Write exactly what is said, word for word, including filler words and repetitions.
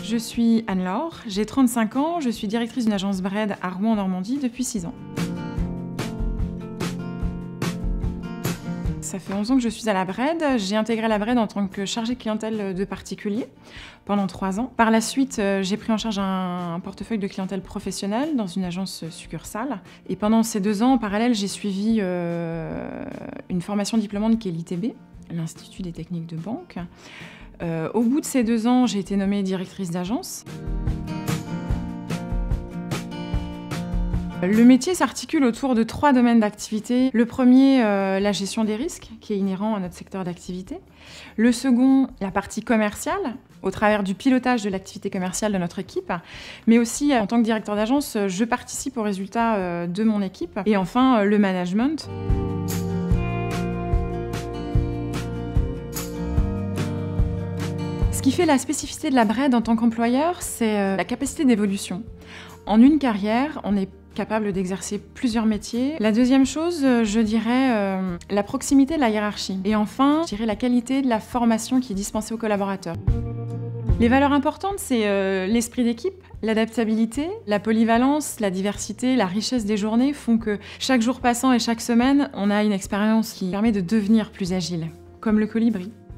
Je suis Anne-Laure, j'ai trente-cinq ans, je suis directrice d'une agence Bred à Rouen en Normandie depuis six ans. Ça fait onze ans que je suis à la Bred. J'ai intégré la Bred en tant que chargée clientèle de particuliers pendant trois ans. Par la suite, j'ai pris en charge un portefeuille de clientèle professionnelle dans une agence succursale. Et pendant ces deux ans, en parallèle, j'ai suivi euh, une formation diplômante qui est l'I T B, l'Institut des techniques de banque. Euh, au bout de ces deux ans, j'ai été nommée directrice d'agence. Le métier s'articule autour de trois domaines d'activité. Le premier, euh, la gestion des risques, qui est inhérent à notre secteur d'activité. Le second, la partie commerciale, au travers du pilotage de l'activité commerciale de notre équipe. Mais aussi, en tant que directeur d'agence, je participe aux résultats euh, de mon équipe. Et enfin, euh, le management. Ce qui fait la spécificité de la Bred en tant qu'employeur, c'est euh, la capacité d'évolution. En une carrière, on est capable d'exercer plusieurs métiers. La deuxième chose, je dirais euh, la proximité de la hiérarchie. Et enfin, je dirais la qualité de la formation qui est dispensée aux collaborateurs. Les valeurs importantes, c'est euh, l'esprit d'équipe, l'adaptabilité, la polyvalence, la diversité, la richesse des journées font que chaque jour passant et chaque semaine, on a une expérience qui permet de devenir plus agile, comme le colibri.